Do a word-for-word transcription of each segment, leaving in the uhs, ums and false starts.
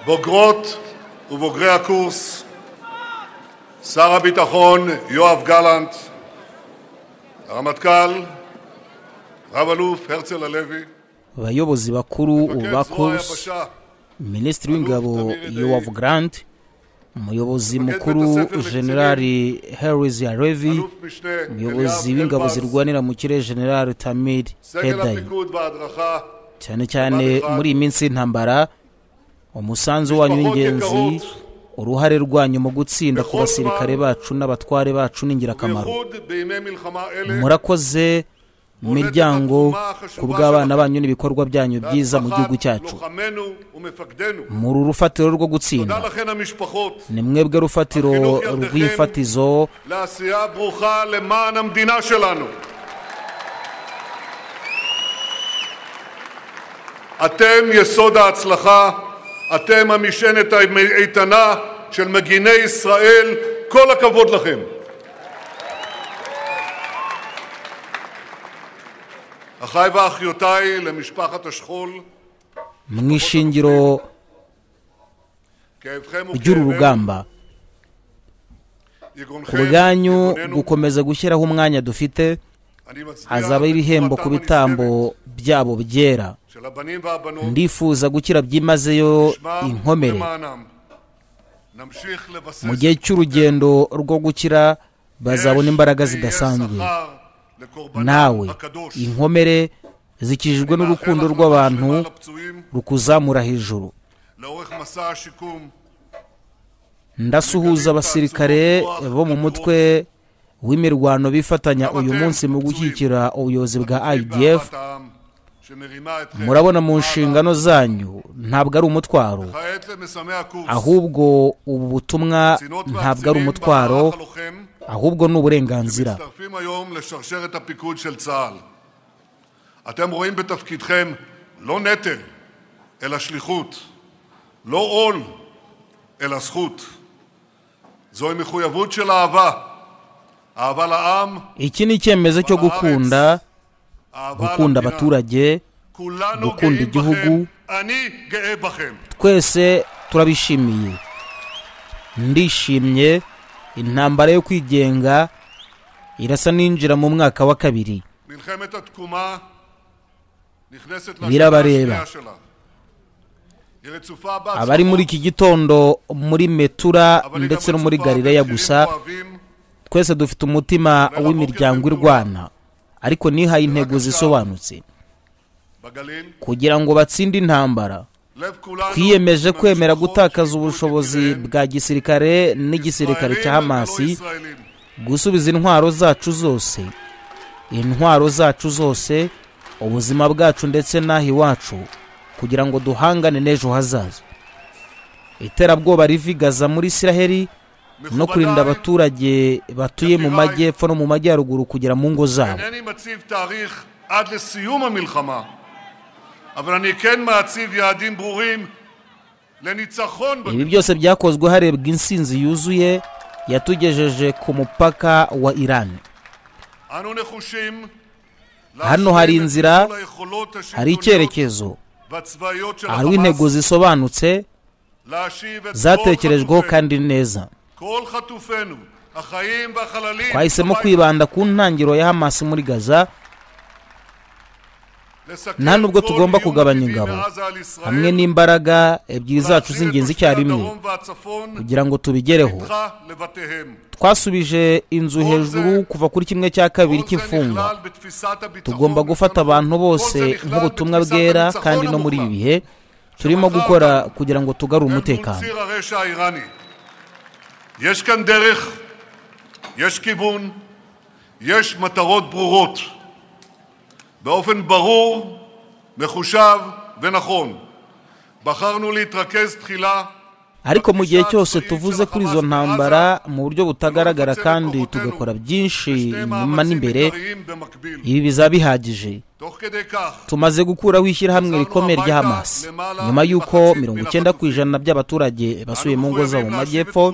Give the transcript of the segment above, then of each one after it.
בוגרות ובוגרי הקורס, שר הביטחון יואב גלנט, הרמטכ"ל, רב אלוף הרצל הלוי, abayobozi bakuru ba course, Minisitiri w'Ingabo Yoav Grant, umuyobozi mukuru Generali Harris Halevi, umuyobozi w'ingabo zirwanira mu kirere General Tamir Hedai. Cyane cyane muri iminsi y'intambara, umusanzu wanyu w'ingenzi, uruhare rwanyu mu gutsinda ku basirikare bacu n'abatware bacu n'ingirakamaro. Murakoze mu miryango ku bw'abana banyu n'ibikorwa byanyu byiza mu gihugu cyacu. Muri urufatiro rwo gutsinda, ni mwebwe rufatiro rw'ifatizo אתם יסוד ההצלחה, אתם המשענת האיתנה של מגיני ישראל, כל הכבוד לכם. אחיי ואחיותיי למשפחת השכול, mwishingiro ry'uru rugamba, ku bwanyu gukomeza gushyiraho umwanya dufite, hazaba ibihembo ku bitambo byabo byera. Ndifuza gukira byimazeyo inkomere. Mu gihe cy'urugendo rwo gukira bazabona imbaraga zidasanzwe. Nawe inkomere zikijijwe n'urukundo rw'abantu rukuzamura hejuru. Ndasuhuza abasirikare bo mu mutwe w'imirwano bifatanya uyu munsi mu gushyigikira ubuyobozi bwa I D F. Murabona mu nshingano zanyu ntabwo ari umutwaro, ahubwo ubu butumwa ntabwo ari umutwaro, ahubwo ni uburenganzira. אתם רואים בתפקידכם לא נטל, אלא שליחות, לא עול, אלא זכות. זוהי מחויבות של אהבה, אהבה לעם, iki ni icyemezo cyo gukunda, gukunda abaturage, gukunda igihugu. Twese turabishimiye. Ndishimye. Intambara yo kwigenga irasa ninjira mu mwaka wa kabiri. Birabareba. Abari muri iki gitondo muri Metura ndetse no muri Galileya gusa, twese dufite umutima w'imiryango irwana, ariko nihaye intego zisobanutse kugira ngo batsinde intambara. Twiyemeje kwemera gutakaza ubushobozi bwa gisirikare n'igisirikare cya Hamasi, gusubiza intwaro zacu zose, intwaro zacu zose, ubuzima bwacu ndetse n'aho iwacu, kugira ngo duhangane n'ejo hazaza. Iterabwoba riva i Gaza muri Isiraheli no kurinda abaturage batuye mu majyepfo no mu majyaruguru kugera mu ngo zabo. Ibi byose byakozwe harebwa insinzi yuzuye yatugejeje ku mupaka wa Iran. Hano hari inzira, hari icyerekezo, hari intego zisobanutse zatekerejweho kandi neza. Twahisemo kwibanda ku ntangiriro ya Hamas muri Gaza. Nta nubwo tugomba kugabanya ingabo, hamwe n'imbaraga ebyiri zacu z'ingenzi icyarimwe kugira ngo tubigereho. Twasubije inzu hejuru kuva kuri kimwe cya kabiri cy'imfunga. Tugomba gufata abantu bose nk'ubutumwa bwera, kandi no muri ibi bihe turimo gukora kugira ngo tugarure umutekano. יש כאן דרך, יש כיוון, יש מטרות ברורות. באופן ברור, מחושב ונכון. בחרנו להתרכז תחילה. Ariko mu gihe cyose tuvuze kuri izo ntambara mu buryo butagaragara kandi tugakora byinshi nyuma n'imbere, ibi bizaba bihagije. Tumaze gukuraho ishyirahamwe rikomeye rya Hamas nyuma y'uko mirongo icyenda ku ijana by'abaturage basuye mu ngo zabo mu majyepfo.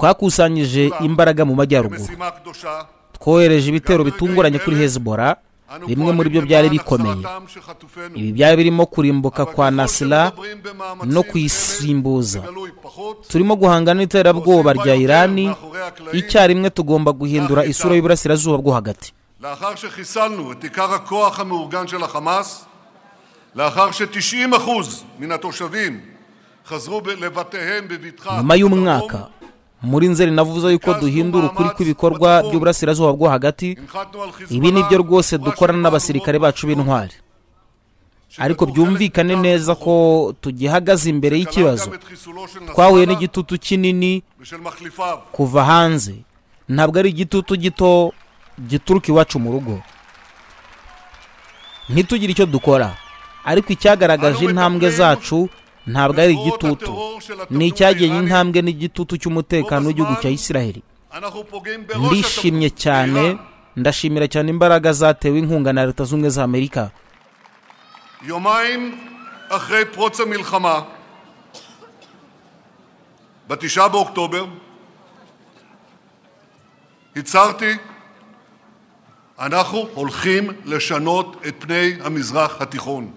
Twakusanyije imbaraga mu majyaruguru, twohereje ibitero bitunguranye kuri Hezbollah, bimwe muri byo byari bikomeye. Ibi byari birimo kurimbuka kwa Nasra no kuyisimbuza. Turimo guhangana n'iterabwoba rya Irani, icyarimwe tugomba guhindura isura y'uburasirazuba bwo hagati. לאחר שחיסלנו את עיקר הכוח המאורגן של החמאס, לאחר ש-תשעים אחוז מן התושבים חזרו לבתיהם בבטחה. nyuma y'umwaka muri Nzeri navuze yuko duhindura ukuri kw'ibikorwa by'uburasirazuba bwo hagati. Ibi nibyo rwose dukorana n'abasirikare bacu b'intwari, ariko byumvikane neza ko tugihagaze imbere y'ikibazo. Twahuye n'igitutu kinini kuva hanze, ntabwo ari igitutu gito gituruka iwacu mu rugo. Ntitugire icyo dukora, ariko icyagaragaje intambwe zacu ntabwo ari igitutu, ni icyagenye intambwe n'igitutu cy'umutekano w'igihugu cya Isiraheli. Ndishimye cyane, ndashimira cyane imbaraga zatewe inkunga na Leta Zunze za Amerika. יומיים אחרי פרוץ המלחמה, בתשעה באוקטובר, הצהרתי, אנחנו הולכים לשנות את פני המזרח התיכון.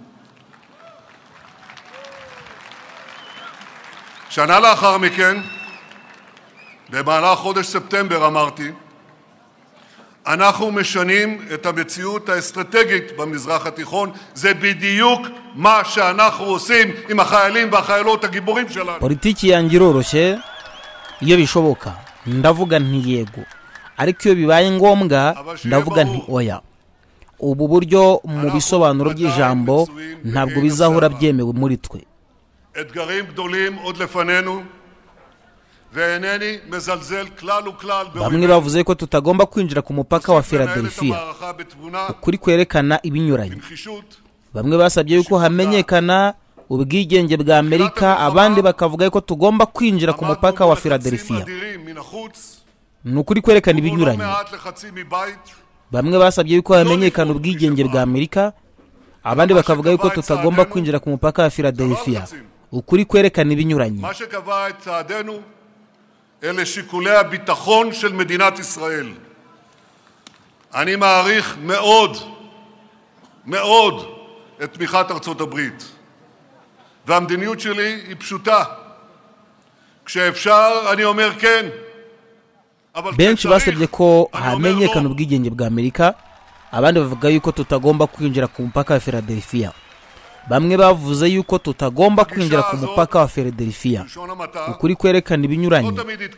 שנה לאחר מכן, במהלך חודש ספטמבר אמרתי, אנחנו משנים את המציאות האסטרטגית במזרח התיכון. זה בדיוק מה שאנחנו עושים עם החיילים והחיילות הגיבורים שלנו. Politiki yanjye iroroshye, iyo bishoboka ndavuga nti yego, ariko iyo bibaye ngombwa ndavuga nti oya. Ubu buryo mu bisobanuro by'ijambo ntabwo bizahora byemewe muri twe. אתגרים גדולים עוד לפנינו, ואינני מזלזל כלל וכלל. Bamwe bavuze ko tutagomba kwinjira ku mupaka wa Philadelphia, ukuri kwerekana ibinyuranye. Bamwe basabye yuko hamenyekana ubwigenge bwa Amerika, abandi bakavuga ko tugomba kwinjira ku mupaka wa Philadelphia. Ni ukuri kwerekana ibinyuranye. Bamwe basabye yuko hamenyekana ubwigenge bwa Amerika, abandi bakavuga yuko tutagomba kwinjira ku mupaka wa Philadelphia. Ukuri kwerekana ibinyuranye. מה שקבע את צעדינו אלה שיקולי הביטחון של מדינת ישראל. אני מעריך מאוד מאוד את תמיכת ארצות הברית, והמדיניות שלי היא פשוטה. כשאפשר אני אומר כן, אבל benshi basabye ko hamenyekana ubwigenge bwa Amerika, abandi bavuga yuko tutagomba kwinjira ku mupaka wa Philadelphia. Bamwe bavuze yuko tutagomba kwinjira ku mupaka wa Philadelphia. Ukuri kwerekana ibinyuranye.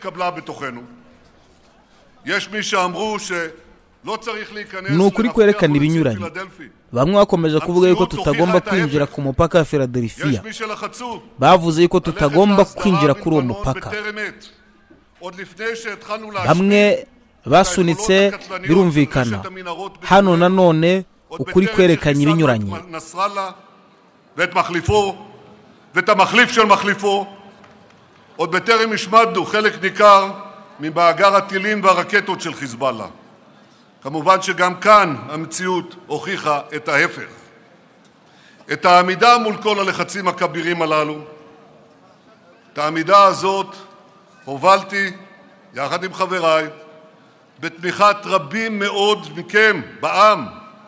Ni ukuri kwerekana ibinyuranye. Bamwe bakomeje kuvuga yuko tutagomba kwinjira ku mupaka wa Philadelphia. Bavuze yuko tutagomba kwinjira kuri uwo mupaka. Bamwe basunitse birumvikana. Hano nanone ukuri kwerekana ibinyuranye. ואת מחליפו, ואת המחליף של מחליפו, עוד בטרם השמדנו חלק ניכר ממאגר הטילים והרקטות של חיזבאללה. כמובן שגם כאן המציאות הוכיחה את ההפך. את העמידה מול כל הלחצים הכבירים הללו, את העמידה הזאת הובלתי יחד עם חבריי, בתמיכת רבים מאוד מכם בעם,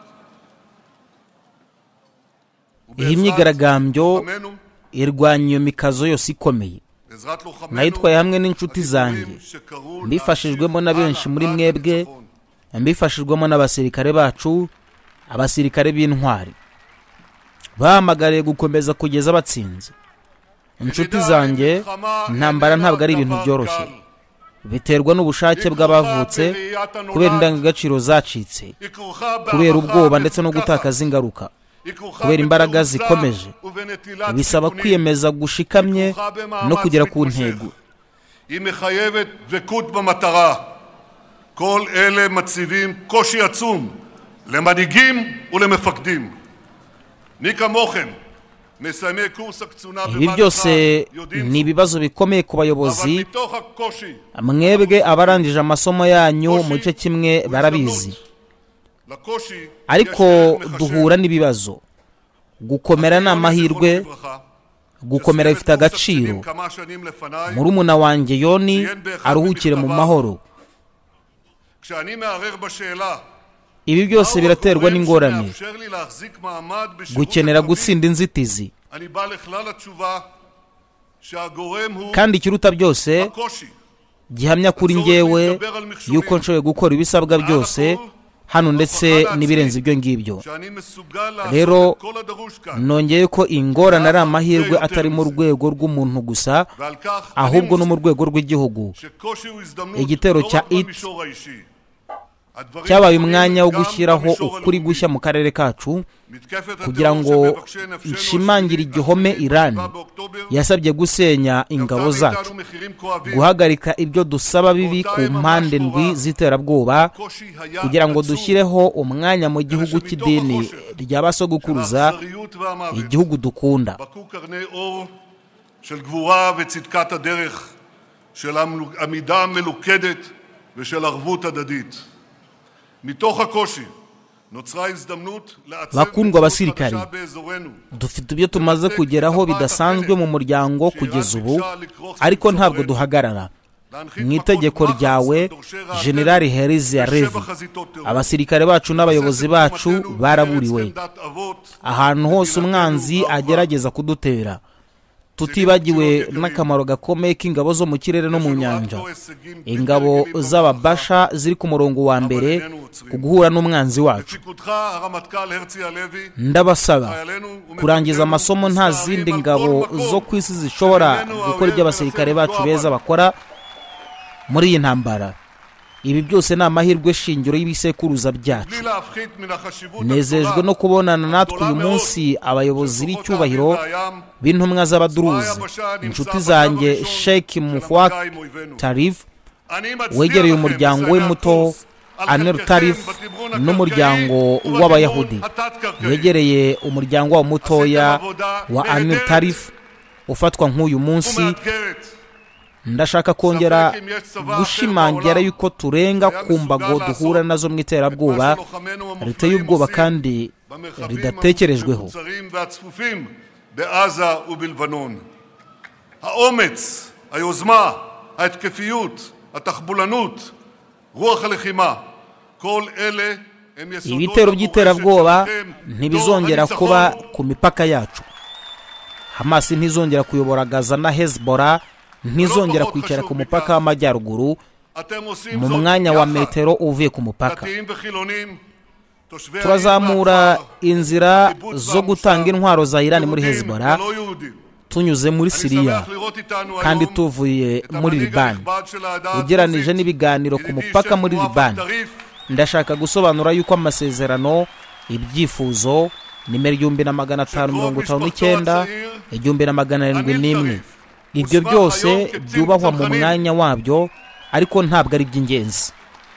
iyi myigaragambyo irwanya iyo mikazo yose ikomeye. Nayitwaye hamwe n'inshuti zanjye, mbifashijwemo na benshi muri mwebwe, mbifashijwemo n'abasirikare bacu, abasirikare b'intwari bahamagariye gukomeza kugeza batsinze. Inshuti zanjye, intambara ntabwo ari ibintu byoroshye, biterwa n'ubushake bw'abavutse, kubera indangagaciro zacitse, kubera ubwoba ndetse no gutakaza ingaruka, kubera imbaraga zikomeje. Bisaba kwiyemeza gushikamye no kugera ku ntego. imexayevet dvekut b'matara. כל אלה מציבים קושי עצום למנהיגים ולמפקדים. מי כמוכם מסיימי קורס הקצונה בבטחה יודעים ni ibibazo bikomeye ku bayobozi. Mwebwe abarangije amasomo yanyu mu gice kimwe barabizi, ariko duhura n'ibibazo. Gukomera ni amahirwe, gukomera bifite agaciro. Murumuna wanjye Yoni aruhukire mu mahoro. ibi byose biraterwa n'ingorane, gukenera gutsinda inzitizi, kandi ikiruta byose gihamya kuri njyewe yuko nshoboye gukora ibisabwa byose hano ndetse n'ibirenze ibyo ngibyo. Rero nongeye ko ingorane ari amahirwe atari mu rwego rw'umuntu gusa, ahubwo no mu rwego rw'igihugu. Igitero cya it cyabaye umwanya wo gushyiraho ukuri gushya mu karere kacu, kugira ngo nshimangire igihome Iran yasabye gusenya ingabo zacu, guhagarika ibyo dusaba bibi ku mpande ndwi z'iterabwoba, kugira ngo dushyireho umwanya mu gihugu cy'idini ry'abasogokuruza, igihugu dukunda. Bakundwa abasirikari, dufite ibyo tumaze kugeraho bidasanzwe mu muryango kugeza ubu, ariko ntabwo duhagarara. Mu itegeko ryawe General Heriz Yarevi, abasirikare bacu n'abayobozi bacu baraburiwe ahantu hose umwanzi agerageza kudutera, tutibagiwe n'akamaro gakomeye k'ingabo zo mu kirere no mu nyanja. Ingabo z'ababasha ziri ku murongo wa mbere ku guhura n'umwanzi wacu. Ndabasaba kurangiza amasomo, nta zindi ngabo zo ku isi zishobora gukora ibyo abasirikare bacu beza bakora muri iyi ntambara. Ibi byose ni amahirwe shingiro y'ibisekuruza byacu. Nezejwe no kubonana natwe uyu munsi abayobozi b'icyubahiro b'intumwa z'abaduruzi, inshuti zanjye Sheikh Mufwak Tarif wegereye umuryango we muto Anir Tarif, n'umuryango w'abayahudi wegereye umuryango wa mutoya wa Anir Tarif ufatwa nk'uyu munsi. Ndashaka kongera gushimangira yuko turenga ku mbago duhura nazo mu iterabwoba riteye ubwoba kandi ridatekerejweho. האומץ, היוזמה, ההתקפיות, התחבולנות, רוח הלחימה, כל אלה הם יסודות ibitero by'iterabwoba ntibizongera kuba ku mipaka yacu. Hamas ntizongera kuyobora Gaza na Hezbollah ntizongera kwicara ku mupaka w'amajyaruguru mu mwanya wa metero uvuye ku mupaka. Turazamura inzira zo gutanga intwaro za Iran muri Hezbollah, tunyuze muri Syria kandi tuvuye muri Liban. Ugeranije n'ibiganiro ku mupaka muri Liban, ndashaka gusobanura yuko amasezerano, ibyifuzo nimero igihumbi na magana atanu mirongo itanu n'icyenda, igihumbi na magana arindwi n'imwe, ibyo byose byubahwa mu mwanya wabyo, ariko ntabwo ari by'ingenzi.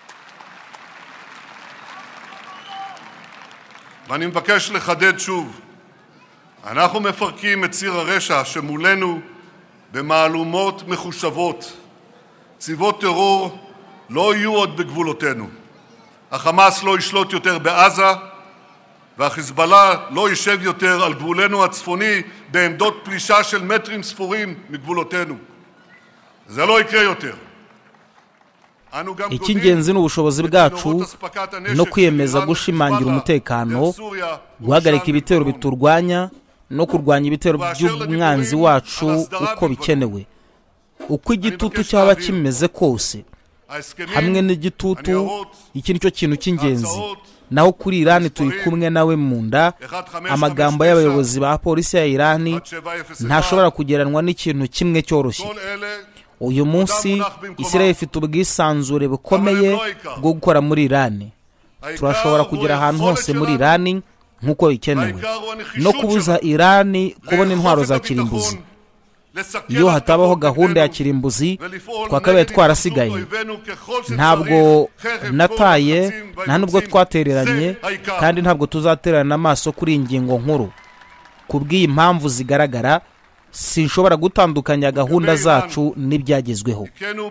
ואני מבקש לחדד שוב, אנחנו מפרקים את ציר הרשע שמולנו במעלומות מחושבות. צבאות טרור לא יהיו עוד בגבולותינו. החמאס לא ישלוט יותר בעזה, והחיזבאללה לא יישב יותר על גבולנו הצפוני בעמדות פלישה של מטרים ספורים מגבולותינו. זה לא יקרה יותר. Icy'ingenzi n'ubushobozi bwacu no kwiyemeza gushimangira umutekano, guhagarika ibitero biturwanya no kurwanya ibitero by'umwanzi wacu uko bikenewe. Uko igitutu cyaba kimeze kose, hamwe n'igitutu, iki nicyo kintu cy'ingenzi. Naho kuri Iran turi kumwe nawe mu nda. Amagambo y'abayobozi ba polisi ya Iran ntashobora kugeranwa n'ikintu kimwe cyoroshye. Uyu munsi Israel ifite ubwisanzure bukomeye bwo gukora muri Iran. Turashobora kugera ahantu hose muri Iran nk'uko bikenewe, no kubuza Iran kubona intwaro za kirimbuzi. Iyo hatabaho gahunda ya kirimbuzi, twakabaye twarasigaye. Ntabwo nataye, nta nubwo twatereranye, kandi ntabwo tuzaterana amaso kuri ingingo nkuru. Kubw'iyi impamvu zigaragara, sinshobora gutandukanya gahunda zacu n'ibyagezweho.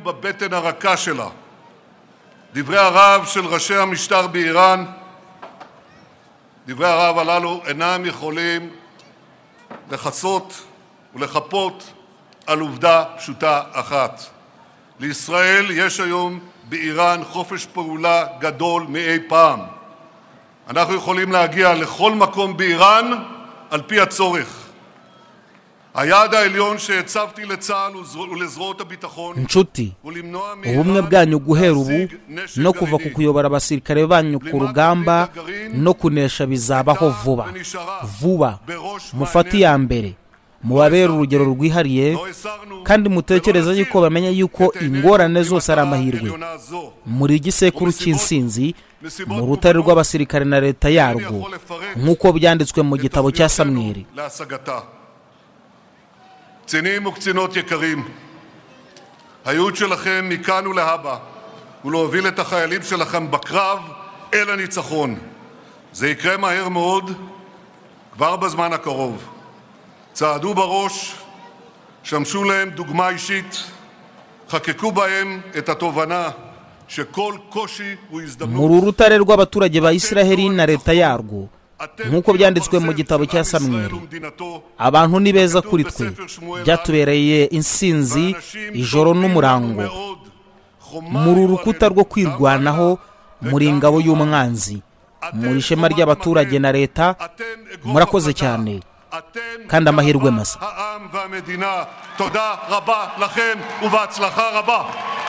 דברי הרעב של ראשי המשטר באיראן, דברי הרעב הללו אינם יכולים לחסות ולחפות על עובדה פשוטה אחת. לישראל יש היום באיראן חופש פעולה גדול מאי פעם. אנחנו יכולים להגיע לכל מקום באיראן על פי הצורך. היעד העליון שהצבתי לצה"ל ולזרועות הביטחון inshuti ubumwe bwanyu guhera ubu no kuva ku kuyobora abasirikare banyu ku rugamba no kunesha bizabaho vuba vuba mufati ya mbere mubabera urugero rwihariye kandi mutekereza yuko bamenye yuko ingorane zose ari amahirwe muri gisekuru cy'insinzi mu rutare rw'abasirikare na leta yarwo nk'uko byanditswe mu gitabo cya Samweli. קצינים וקצינות יקרים, הייעוד שלכם מכאן ולהבא הוא להוביל את החיילים שלכם בקרב אל הניצחון. זה יקרה מהר מאוד, כבר בזמן הקרוב. צעדו בראש, שמשו להם דוגמה אישית, חקקו בהם את התובנה שכל קושי הוא הזדמנות. mu rutare rw'abaturage ba Isiraheli na leta yarwo nk'uko byanditswe mu gitabo cya Samweli, abantu ni beza kuri twe, byatubereye insinzi ijoro n'umurango. muri urukuta rwo kwirwanaho muri ingabo y'umwanzi, muri ishema ry'abaturage na leta, murakoze cyane kandi amahirwe masa. תודה רבה לכם ובהצלחה רבה.